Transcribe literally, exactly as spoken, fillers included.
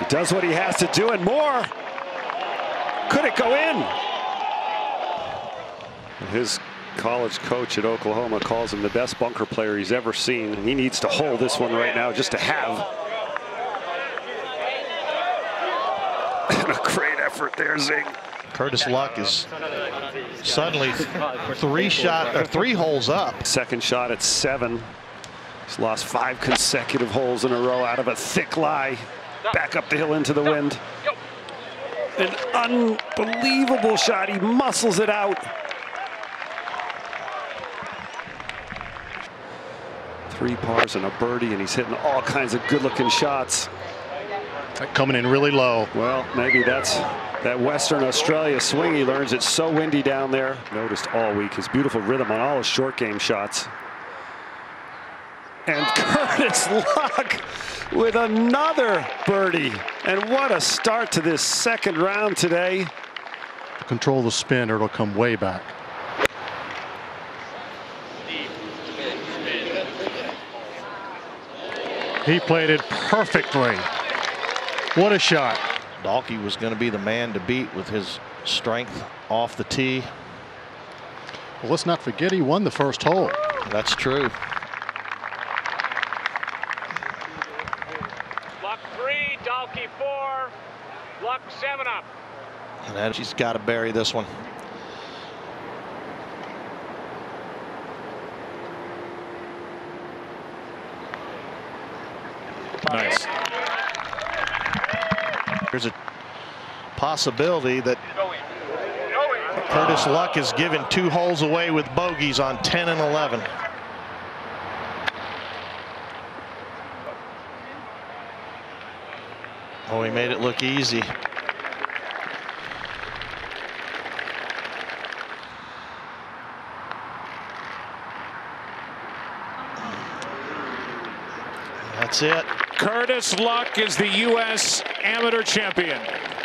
does what he has to do and more. Could it go in? His college coach at Oklahoma calls him the best bunker player he's ever seen. He needs to hold this one right now just to have. And a great effort there, Zing. Curtis Luck is suddenly three shot or three holes up. Second shot at seven. He's lost five consecutive holes in a row out of a thick lie. Back up the hill into the wind. An unbelievable shot. He muscles it out. Three pars and a birdie, and he's hitting all kinds of good-looking shots. Coming in really low. Well, maybe that's that Western Australia swing he learns. It's so windy down there. Noticed all week his beautiful rhythm on all his short game shots. And Curtis Luck with another birdie. And what a start to this second round today. Control the spin or it'll come way back. He played it perfectly. What a shot. Dalke was going to be the man to beat with his strength off the tee. Well, let's not forget he won the first hole. That's true. Luck three, Dalke four, Luck seven up. And that, she's got to bury this one. Nice. There's a possibility that Curtis Luck has given two holes away with bogeys on ten and eleven. Oh, he made it look easy. That's it. Curtis Luck is the U S amateur champion.